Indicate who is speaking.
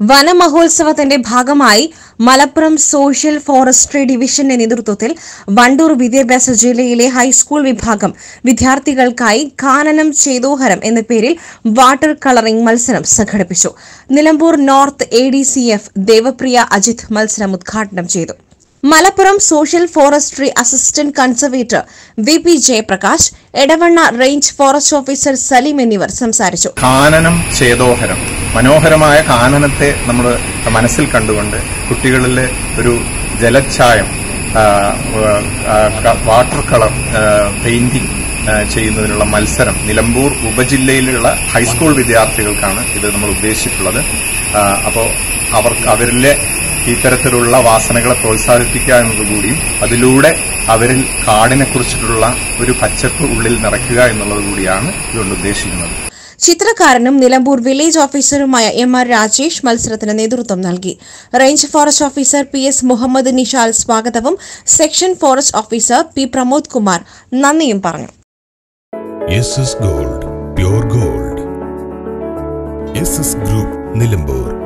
Speaker 1: വനമഹോത്സവത്തിന്റെ ഭാഗമായി Malappuram social forestry ഡിവിഷന്റെ നേതൃത്വത്തിൽ വണ്ടൂർ വിദ്യാഭ്യാസ ജില്ലയിലെ ഹൈസ്കൂൾ വിഭാഗം വിദ്യാർത്ഥികൾക്കായി കാനനം ചേതോഹരം എന്ന പേരിൽ വാട്ടർ കളറിംഗ് മത്സരം സംഘടിപ്പിച്ചു. നിലമ്പൂർ നോർത്ത് ADCF ദേവപ്രിയ അജിത് മത്സരം ഉദ്ഘാടനം ചെയ്തു. Malappuram social forestry assistant conservator VP Jayaprakash, Edavanna range forest officer Saleem എന്നിവർ സംസാരിച്ചു.
Speaker 2: കാനനം ചേതോഹരം, മനോഹരമായ കാനനത്തെ നമ്മൾ മനസ്സിൽ കണ്ടുകൊണ്ട് കുട്ടികളിലെ ഒരു ജലച്ഛായം, വാട്ടർ കളർ പെയിന്റിംഗ് ചെയ്യുന്നതിനുള്ള മത്സരം നിലമ്പൂർ ഉപജില്ലയിലുള്ള ഹൈസ്കൂൾ വിദ്യാർത്ഥികൾക്കാണ് ഇത് നമ്മൾ ഉദ്ദേശിച്ചിട്ടുള്ളത്. അപ്പോൾ അവരിലെ ഇത്തരത്തിലുള്ള വാസനകളെ പ്രോത്സാഹിപ്പിക്കുക എന്നതുകൂടിയും അതിലൂടെ അവരിൽ കാടിനെക്കുറിച്ചിട്ടുള്ള ഒരു പച്ചപ്പ് ഉള്ളിൽ നിറയ്ക്കുക എന്നുള്ളത് കൂടിയാണ് ഇതുകൊണ്ട് ഉദ്ദേശിക്കുന്നത്.
Speaker 1: ചിത്രകാരനും നിലമ്പൂർ വില്ലേജ് ഓഫീസറുമായ MR രാജേഷ് മത്സരത്തിന് നേതൃത്വം നൽകി. Range forest officer PS Muhammad Nishal സ്വാഗതവും section forest officer P Pramod Kumar നന്ദിയും പറഞ്ഞു.
Speaker 3: SS Gold, Pure Gold. SS Group, Nilambur.